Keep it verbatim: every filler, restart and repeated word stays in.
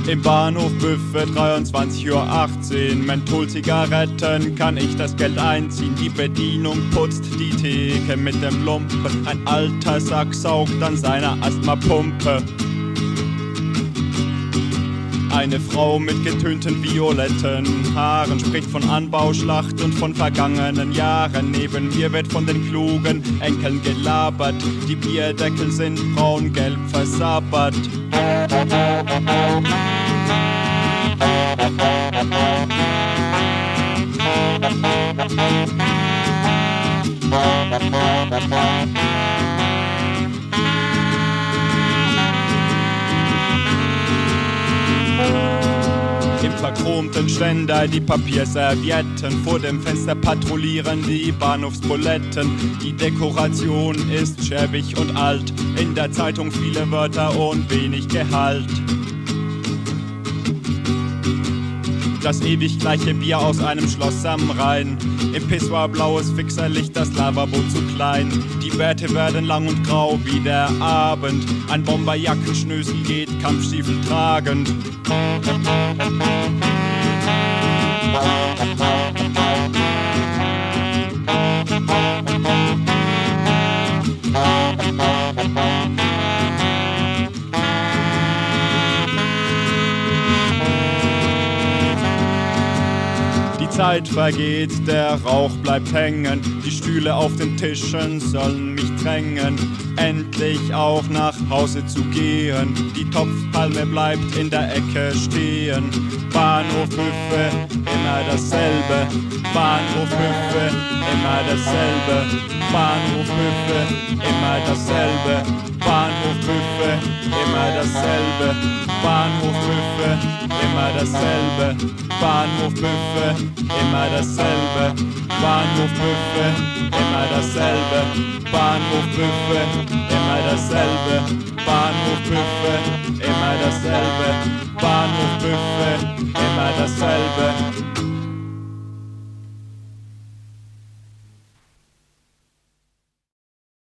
Im Bahnhof Büffe, dreiundzwanzig Uhr achtzehn. Menthol-Zigaretten, kann ich das Geld einziehen? Die Bedienung putzt die Theke mit dem Lumpen. Ein alter Sack saugt an seiner Asthmapumpe. Eine Frau mit getönten violetten Haaren spricht von Anbauschlacht und von vergangenen Jahren. Neben mir wird von den klugen Enkeln gelabert. Die Bierdeckel sind braun-gelb versabbert. Im verchromten Ständer die Papierservietten, vor dem Fenster patrouillieren die Bahnhofsbuletten. Die Dekoration ist schäbig und alt, in der Zeitung viele Wörter und wenig Gehalt. Das ewig gleiche Bier aus einem Schloss am Rhein. Im Pissoir blaues Fixerlicht, das Lavabo zu klein. Die Bärte werden lang und grau wie der Abend. Ein Bomberjackenschnösel geht Kampfstiefel tragend. Die Zeit vergeht, der Rauch bleibt hängen, die Stühle auf den Tischen sollen mich drängen, endlich auch nach Hause zu gehen. Die Topfpalme bleibt in der Ecke stehen. Bahnhof Büffe, immer dasselbe. Bahnhof Büffe, immer dasselbe. Bahnhof Büffe, immer dasselbe. Bahnhof Büffe, immer dasselbe. Bahnhof Büffe, immer dasselbe. Bahnhof Büffe, immer dasselbe. Bahnhof Büffe, immer dasselbe. Bahnhof Büffe, immer dasselbe. Bahnhof Büffe, immer dasselbe. Bahnhof Büffe, immer dasselbe.